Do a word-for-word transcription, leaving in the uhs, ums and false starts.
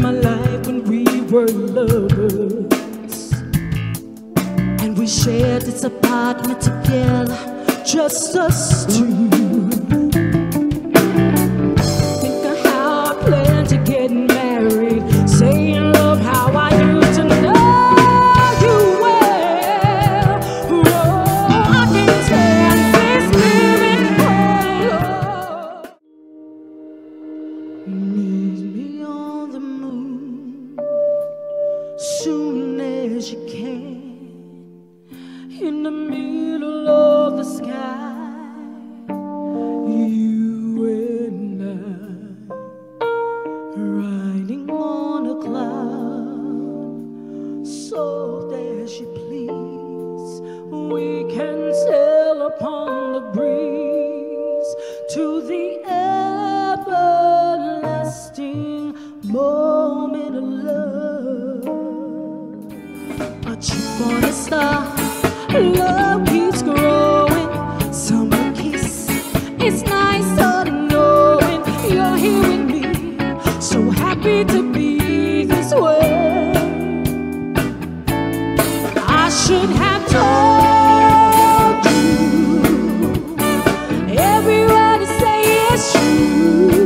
my life when we were lovers, and we shared this apartment together, just us two. Think of how I plan to get married, saying love how I used to know you well. Oh, I can't stand this living alone. Meet me on the moon soon as you can, in the middle of the sky, you and I, riding on a cloud, soft as you please. We can sail upon the breeze to the everlasting moment of love. A chip on a star, love keeps growing. Summer kiss, it's nice knowing you're here with me. So happy to be this way. I should have told you, every word I say is true.